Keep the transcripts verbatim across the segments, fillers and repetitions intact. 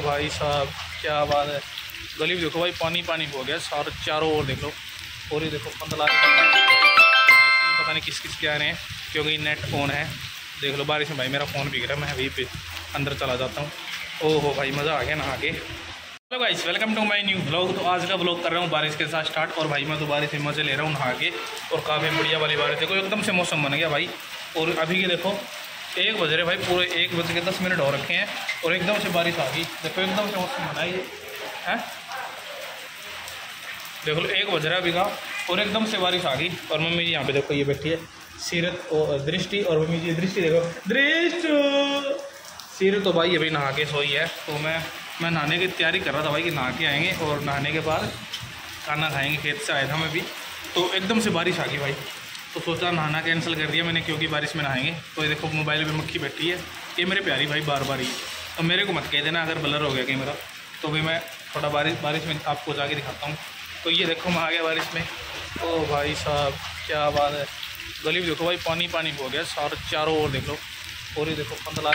भाई साहब क्या बात है। गली में देखो भाई पानी पानी हो गया सारे चारों ओर देख लो। और ये देखो पंद्रह पता नहीं किस किस के आ रहे हैं क्योंकि नेट ऑन है। देख लो बारिश में भाई मेरा फ़ोन भीग रहा है। मैं अभी पे अंदर चला जाता हूँ। ओहो भाई मज़ा आ गया नहा के। Hello guys welcome to my new blog. तो आज का ब्लॉग कर रहा हूँ बारिश के साथ स्टार्ट। और भाई मैं तो बारिश में मज़े ले रहा हूँ नहा के। और काफ़ी बढ़िया वाली बारिश देखो एकदम से मौसम बन गया भाई। और अभी के देखो एक बज रहे भाई पूरे एक बज के दस मिनट हो रखे हैं और एकदम से बारिश आ गई। देखो एकदम से मौसम बना ये है। देख लो एक बज रहा है अभी का और एकदम से बारिश आ गई। और मम्मी जी यहाँ पे देखो ये बैठी है सीरत और दृष्टि। और मम्मी जी दृष्टि देखो दृष्टि सीरत तो भाई अभी नहा के सोई है। तो मैं मैं नहाने की तैयारी कर रहा था भाई कि नहा के आएंगे और नहाने के बाद खाना खाएंगे। खेत से आया था मैं भी तो एकदम से बारिश आ गई भाई। तो सोचा नहाना कैंसिल कर दिया मैंने क्योंकि बारिश में नहाएंगे। तो ये देखो मोबाइल पे मक्खी बैठी है। ये मेरे प्यारी भाई बार बार ही। तो मेरे को मत कह देना अगर ब्लर हो गया कैमरा। तो भी मैं थोड़ा बारिश बारिश में आपको जाके दिखाता हूँ। तो ये देखो मैं आ गया बारिश में। ओ भाई साहब क्या बात है। गली में देखो भाई पानी पानी हो गया सारे चारों ओर देख लो। और ये देखो पंद्रह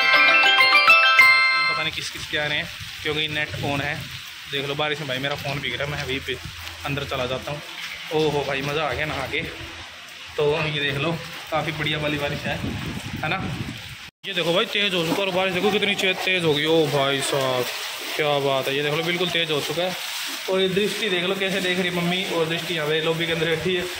पता नहीं किस किस के आ रहे हैं क्योंकि नेट ऑन है। देख लो बारिश में भाई मेरा फ़ोन भीग रहा है। मैं अभी पे अंदर चला जाता हूँ। ओहो भाई मज़ा आ गया नहा के। तो ये देख लो काफ़ी बढ़िया वाली बारिश है है ना। ये देखो भाई तेज़ हो चुका और बारिश देखो कितनी तेज़ होगी। ओ भाई साहब क्या बात है। ये देख लो बिल्कुल तेज़ हो चुका है। और ये दृष्टि देख लो कैसे देख रही मम्मी। और दृष्टि यहाँ पे लॉबी के अंदर बैठी है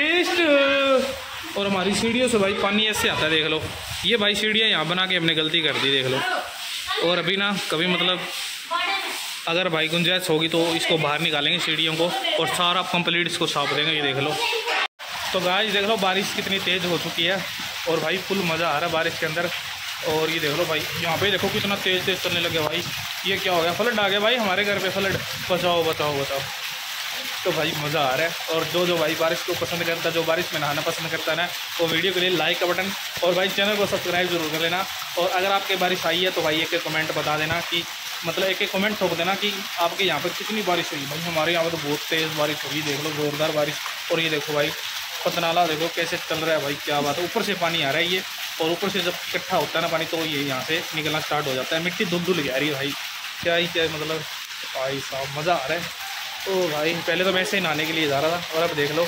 दृष्टि। और हमारी सीढ़ियों से भाई पानी ऐसे आता है देख लो। ये भाई सीढ़ियाँ यहाँ बना के हमने गलती कर दी देख लो। और अभी ना कभी मतलब अगर भाई गुंजाइश होगी तो इसको बाहर निकालेंगे सीढ़ियों को और सारा कंप्लीट इसको साफ देंगे। ये देख लो। तो गाइस देख लो बारिश कितनी तेज़ हो चुकी है और भाई फुल मज़ा आ रहा है बारिश के अंदर। और ये देख लो भाई यहाँ पे देखो कितना तेज़ तेज़ चलने लगे भाई। ये क्या हो गया फ्लड आ गया भाई हमारे घर पे फ्लड। बचाओ बचाओ बचाओ। तो भाई मज़ा आ रहा है। और जो जो भाई बारिश को पसंद करता है जो बारिश में नहाना पसंद करता है ना वो वीडियो के लिए लाइक का बटन और भाई चैनल को सब्सक्राइब जरूर कर लेना। और अगर आपके बारिश आई है तो भाई एक एक कमेंट बता देना कि मतलब एक एक कमेंट ठोक देना कि आपके यहाँ पर कितनी बारिश हुई। भाई हमारे यहाँ पर तो बहुत तेज़ बारिश हुई देख लो ज़ोरदार बारिश। और ये देखो भाई पतनाला देखो कैसे चल रहा है भाई क्या बात है। ऊपर से पानी आ रहा है ये और ऊपर से जब इकट्ठा होता है ना पानी तो ये यहाँ से निकलना स्टार्ट हो जाता है। मिट्टी धुल धुल जा रही है भाई क्या ही क्या मतलब भाई साहब मज़ा आ रहा है। तो भाई पहले तो मैं ऐसे ही नहाने के लिए जा रहा था और अब देख लो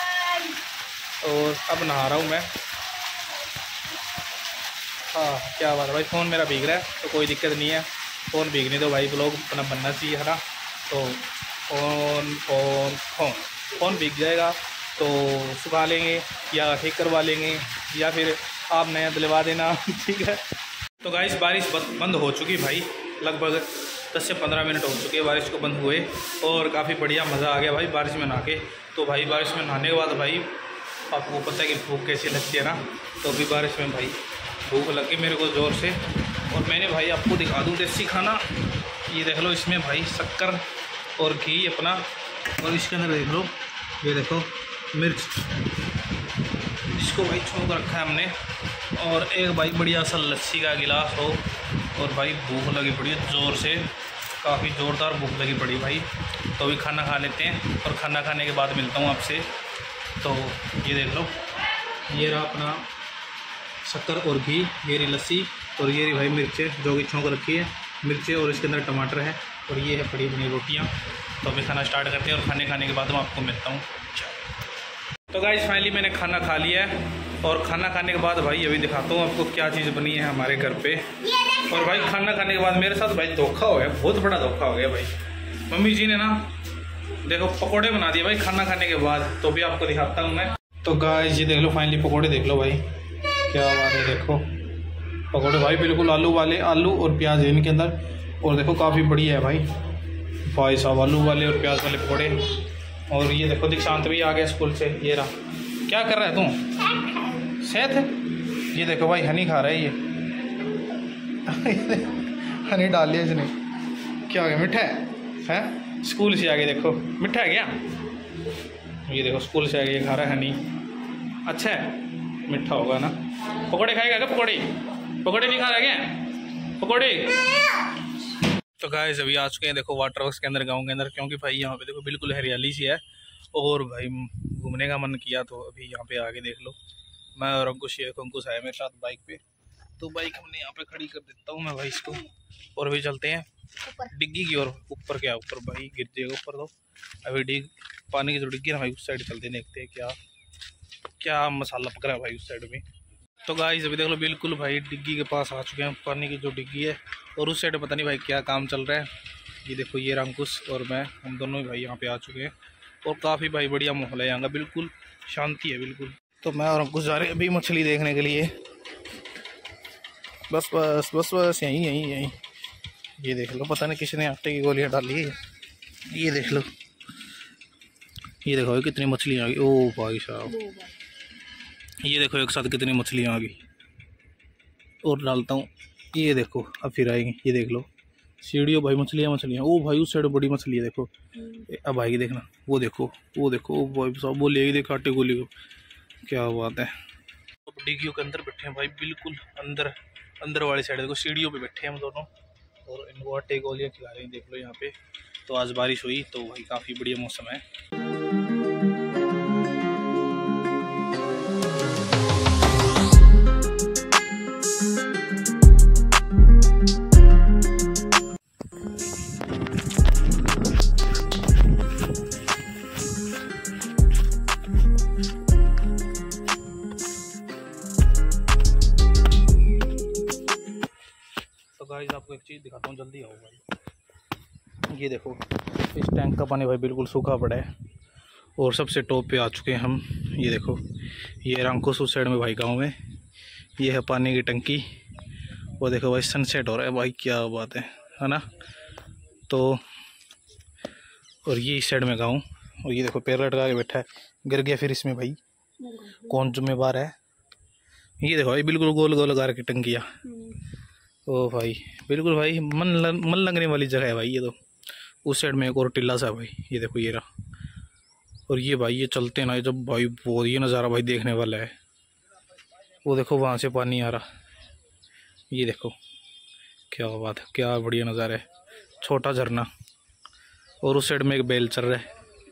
और अब नहा रहा हूँ मैं। हाँ क्या बात है भाई। फ़ोन मेरा भीग रहा है तो कोई दिक्कत नहीं है। फ़ोन भीगने दो भाई ब्लॉग अपना बनना चाहिए है ना। तो फ़ोन फ़ोन फ़ोन फ़ोन भीग जाएगा तो सुखा लेंगे या ठीक करवा लेंगे या फिर आप नया दिलवा देना ठीक है। तो गाइस बारिश बंद हो चुकी भाई। लगभग दस से पंद्रह मिनट हो चुके हैं बारिश को बंद हुए। और काफ़ी बढ़िया मज़ा आ गया भाई बारिश में नहा के। तो भाई बारिश में नहाने के बाद भाई आपको पता है कि भूख कैसी लगती है ना। तो अभी बारिश में भाई भूख लग गई मेरे को ज़ोर से। और मैंने भाई आपको दिखा दूँ देसी खाना। ये देख लो इसमें भाई शक्कर और घी अपना और इसके अंदर देख लो ये देखो मिर्च इसको भाई छोंक रखा है हमने। और एक भाई बढ़िया सा लस्सी का गिलास हो। और भाई भूख लगी पड़ी है ज़ोर से काफ़ी ज़ोरदार भूख लगी पड़ी भाई। तो अभी खाना खा लेते हैं और खाना खाने के बाद मिलता हूँ आपसे। तो ये देख लो ये रहा अपना शक्कर और घी ये रही लस्सी और ये रही भाई मिर्चें जो कि छोंक रखी है मिर्चें और इसके अंदर टमाटर है। और ये है बड़ी बड़ी रोटियाँ। तो अभी खाना स्टार्ट करते हैं और खाने खाने के बाद मैं आपको मिलता हूँ। तो गाइस फाइनली मैंने खाना खा लिया है। और खाना खाने के बाद भाई अभी दिखाता हूँ आपको क्या चीज़ बनी है हमारे घर पे। और भाई खाना खाने के बाद मेरे साथ भाई धोखा हो गया बहुत बड़ा धोखा हो गया भाई। मम्मी जी ने ना देखो पकोड़े बना दिए भाई खाना खाने के बाद। तो भी आपको दिखाता हूँ मैं। तो गाइस ये देख लो फाइनली पकोड़े देख लो भाई क्या बात है। देखो पकोड़े भाई बिल्कुल आलू वाले आलू और प्याज है इनके अंदर। और देखो काफ़ी बढ़िया है भाई भाई साहब आलू वाले और प्याज वाले पकोड़े। और ये देखो दीक्षांत भी आ गया स्कूल से। ये रहा क्या कर रहा है तू सेहत है। ये देखो भाई हनी खा रहा है ये हनी डाल लिया इसने। क्या हो गया मिठा है हैं। स्कूल से आ गया देखो मिठा है क्या। ये देखो स्कूल से आ गया खा रहा है हनी। अच्छा है मिठा होगा ना। पकौड़े खाएगा क्या पकौड़े पकौड़े नहीं खा रहा क्या पकौड़े। तो गाइस अभी आ चुके हैं देखो वाटर वर्क्स के अंदर गांव के अंदर क्योंकि भाई यहाँ पे देखो बिल्कुल हरियाली सी है। और भाई घूमने का मन किया तो अभी यहाँ पे आके देख लो मैं और अंकुश ये अंकुश आया मेरे साथ बाइक पे। तो बाइक हमने यहाँ पे खड़ी कर देता हूँ मैं भाई इसको और अभी चलते हैं डिग्गी की ओर। ऊपर क्या ऊपर भाई गिर जाएगा ऊपर तो। अभी डिग पानी की जो डिग्गी ना भाई उस साइड चलते देखते हैं क्या क्या मसाला पक रहा है भाई उस साइड में। तो गाइस अभी देख लो बिल्कुल भाई डिग्गी के पास आ चुके हैं, पानी की जो डिग्गी है, और उस साइड पता नहीं भाई क्या काम चल रहा है। ये देखो ये अंकुश और मैं हम दोनों ही भाई यहाँ पे आ चुके हैं, और काफ़ी भाई बढ़िया माहौल है यहाँ का, बिल्कुल शांति है बिल्कुल। तो मैं और अंकुश जा रहे हैं अभी मछली देखने के लिए। बस बस बस बस यहीं यहीं यहीं। ये देख लो पता नहीं किसने आटे की गोलियाँ डाली है। ये देख लो, ये देखो कितनी मछलियाँ आ गई। ओ भाई साहब, ये देखो एक साथ कितनी मछलियाँ आ गई। और डालता हूँ, ये देखो अब फिर आएंगी। ये देख लो सीढ़ियों भाई मछलियाँ मछलियाँ। ओ भाई उस साइड बड़ी मछली है देखो, अब आएगी देखना। वो देखो वो देखो, ओ भाई साहब वो ले देखो आटे गोली को, क्या बात है। अब डिग्गियों के अंदर बैठे हैं भाई, बिल्कुल अंदर अंदर वाली साइड देखो, सीढ़ियों पे बैठे हैं हम दोनों, और इनको आटे गोलियाँ खिला रहे हैं। देख लो यहाँ पे तो आज बारिश हुई तो भाई काफ़ी बढ़िया मौसम है। गाइस आपको एक चीज़ दिखाता हूँ, जल्दी आओ भाई। ये देखो इस टैंक का पानी भाई बिल्कुल सूखा पड़ा है, और सबसे टॉप पे आ चुके हैं हम। ये देखो ये अंकुश उस साइड में भाई गांव में, ये है पानी की टंकी। वो देखो भाई सनसेट हो रहा है भाई, क्या बात है है ना। तो और ये इस साइड में गाँव, और ये देखो पैर लटका के बैठा है, गिर गया फिर इसमें भाई कौन जिम्मेवार है। ये देखो भाई बिल्कुल गोल गोल लगा के टंकियाँ। ओ भाई बिल्कुल भाई मन ल, मन लगने वाली जगह है भाई ये तो। उस साइड में एक और टिल्ला सा भाई, ये देखो ये रहा। और ये भाई ये चलते ना जब भाई बहुत ये नज़ारा भाई देखने वाला है। वो देखो वहाँ से पानी आ रहा, ये देखो क्या बात है, क्या बढ़िया नज़ारा है। छोटा झरना, और उस साइड में एक बैल चल रहा है,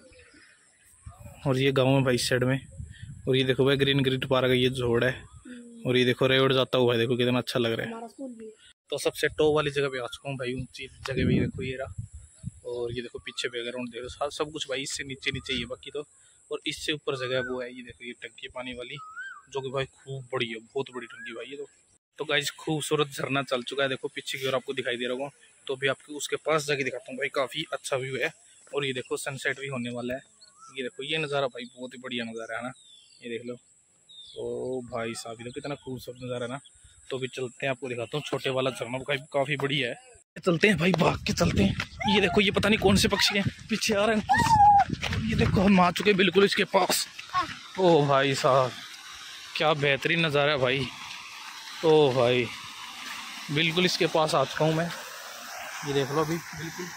और ये गाँव है भाई इस साइड में। और ये देखो भाई ग्रीन ग्रीन पार्क है, ये जोड़ है, और ये देखो रेवड़ जाता हुआ है, देखो कितना अच्छा लग रहा है। तो सबसे टॉप वाली जगह पे आ चुका हूँ भाई, ऊंची जगह भी देखो ये रहा। और ये देखो पीछे बैकग्राउंड देखो, सब कुछ भाई इससे नीचे नीचे ही है बाकी तो। और इससे ऊपर जगह वो है, ये देखो ये टंकी पानी वाली, जो कि भाई खूब बड़ी है, बहुत बड़ी टंकी भाई ये तो। तो गाइस खूबसूरत झरना चल चुका है, देखो पीछे की ओर आपको दिखाई दे रहा होगा। तो भी आपको उसके पास जाके दिखाता हूँ भाई, काफ़ी अच्छा व्यू है। और ये देखो सनसेट भी होने वाला है। ये देखो ये नज़ारा भाई बहुत ही बढ़िया नज़ारा है ना, ये देख लो। ओ भाई साहब ये तो कितना खूबसूरत नज़ारा है ना। तो भी चलते हैं, आपको दिखाता हूँ छोटे वाला झरना भाई, काफ़ी बढ़िया है। चलते हैं भाई, भाग के चलते हैं। ये देखो ये पता नहीं कौन से पक्षी हैं पीछे आ रहे हैं। ये देखो हम आ चुके हैं बिल्कुल इसके पास। ओ भाई साहब क्या बेहतरीन नज़ारा है भाई। ओ भाई बिल्कुल इसके पास आ चुका हूँ मैं, ये देख लो अभी बिल्कुल।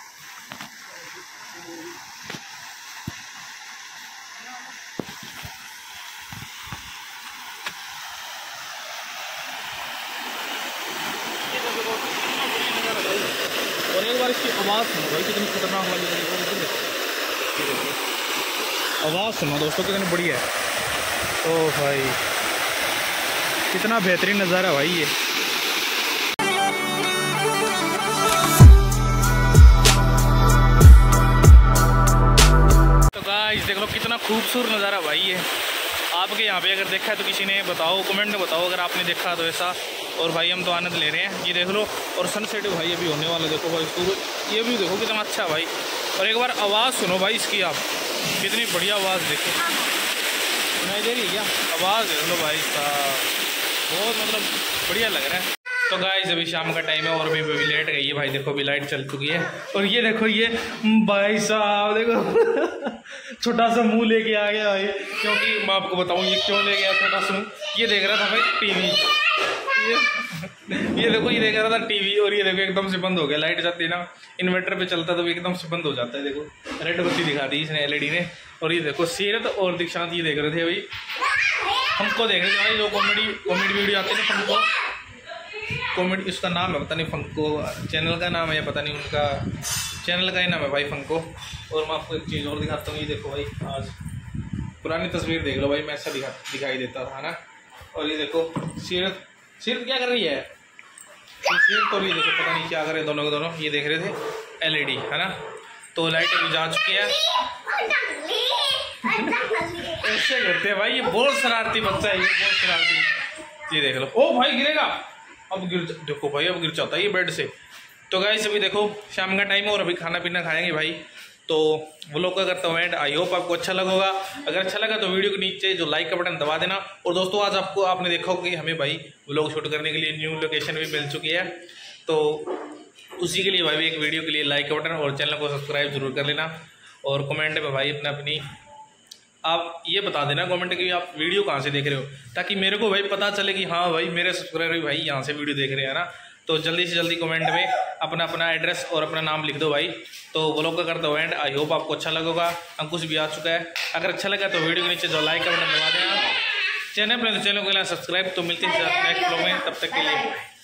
और एक बार इसकी आवाज़ सुनो भाई, कितनी खतरनाक वाली आवाज़ सुनो दोस्तों, कितनी बढ़िया है। ओ भाई कितना बेहतरीन नज़ारा भाई ये। तो गाइस देख लो कितना खूबसूरत नज़ारा भाई ये। आपके यहाँ पे अगर देखा है तो किसी ने बताओ, कमेंट में बताओ अगर आपने देखा तो ऐसा। और भाई हम तो आनंद ले रहे हैं, ये देख लो। और सनसेट भाई अभी होने वाला, देखो भाई सूरज, ये भी देखो कितना अच्छा भाई। और एक बार आवाज़ सुनो भाई इसकी, आप कितनी बढ़िया आवाज़ देखो, सुनाई दे रही है क्या? आवाज़ देख लो भाई साहब, बहुत मतलब बढ़िया लग रहा है। तो गाइस अभी शाम का टाइम है और भी अभी लेट गई है भाई, देखो अभी लाइट चल चुकी है। और ये देखो ये भाई साहब देखो छोटा सा मुंह लेके आ गया भाई, क्योंकि मैं आपको बताऊं ये क्यों ले गया छोटा सा मुंह। ये देख रहा था भाई टीवी, ये ये देखो ये देख रहा था टीवी, और ये देखो एकदम से बंद हो गया। लाइट जाती है ना, इन्वर्टर पे चलता तो एकदम से बंद हो जाता है। देखो रेड बत्ती दिखा दी इसने एलईडी ने। और ये देखो सीरत और दीक्षांत ये देख रहे थे भाई, हमको देख रहे थे भाई जो कॉमेडी कॉमेडी वीडियो आते हैं ना, हमको कॉमेडी उसका नाम है पता नहीं, फंको चैनल का नाम है या पता नहीं, उनका चैनल का ही नाम है भाई फंको। और मैं आपको एक चीज़ और दिखाता हूँ, ये देखो भाई आज पुरानी तस्वीर देख लो भाई, मैं ऐसा दिखा दिखाई देता था ना। और ये देखो सीरत सीरत क्या कर रही है? तो भी देखो पता नहीं क्या कर रहे दोनों के दोनों, ये देख रहे थे एलईडी है ना। तो लाइट अभी जा चुकी है। ऐसे करते हैं भाई, ये बहुत शरारती बच्चा है, ये बहुत शरारती। ये देख लो, ओ भाई गिरेगा, अब गिर, देखो भाई अब गिर जाता है ये बेड से। तो गाइस अभी देखो शाम का टाइम है और अभी खाना पीना खाएंगे भाई। तो व्लॉग का करता हूँ एंड, आई होप आपको अच्छा लगा होगा। अगर अच्छा लगा तो वीडियो के नीचे जो लाइक का बटन दबा देना। और दोस्तों आज आपको आपने देखा होगा कि हमें भाई व्लॉग शूट करने के लिए न्यू लोकेशन भी मिल चुकी है, तो उसी के लिए भाई एक वीडियो के लिए लाइक का बटन और चैनल को सब्सक्राइब जरूर कर लेना। और कमेंट में भाई अपना अपनी आप ये बता देना कमेंट कि आप वीडियो कहाँ से देख रहे हो, ताकि मेरे को भाई पता चले कि हाँ भाई मेरे सब्सक्राइबर भाई यहाँ से वीडियो देख रहे हैं ना। तो जल्दी से जल्दी कमेंट में अपना अपना एड्रेस और अपना नाम लिख दो भाई। तो व्लॉग का करता हूँ एंड, आई होप आपको अच्छा लगेगा। अंकुश भी आ चुका है, अगर अच्छा लगा तो वीडियो के नीचे जो लाइक का बटन दबा देना। चैनल पर तो चैनल को सब्सक्राइब। तो मिलते हैं नेक्स्ट व्लॉग में, तब तक के लिए।